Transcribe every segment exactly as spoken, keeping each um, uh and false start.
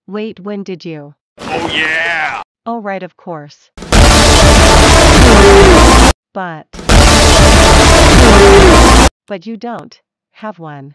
Wait, when did you? Oh yeah! Oh, right, of course. But. But you don't have one.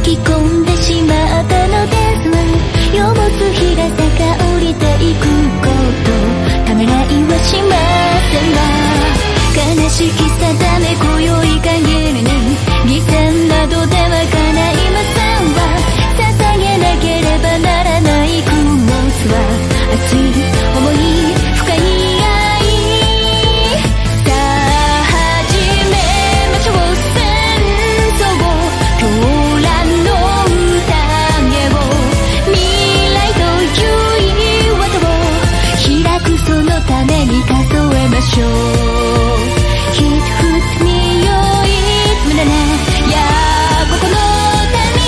き込んでしまったのですわ。よもつひら坂降りていくことためらいはしませんわ。悲しき定め今宵限りに犠牲などでは叶いませんわ。捧げなければならないクロスは熱い想い深い愛。さあ始めましょう戦争狂乱の宴を。未来という綿を開くそのために数えましょう。一つに良い無駄なやここの旅。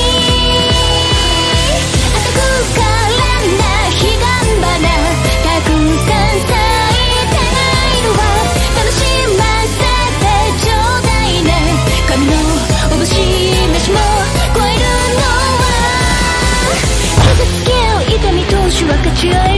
赤くからな彼岸花たくさん咲いているわ。楽しませてちょうだいね。神のおぼし飯も超えるのは傷つけ合う痛みと種分かち合え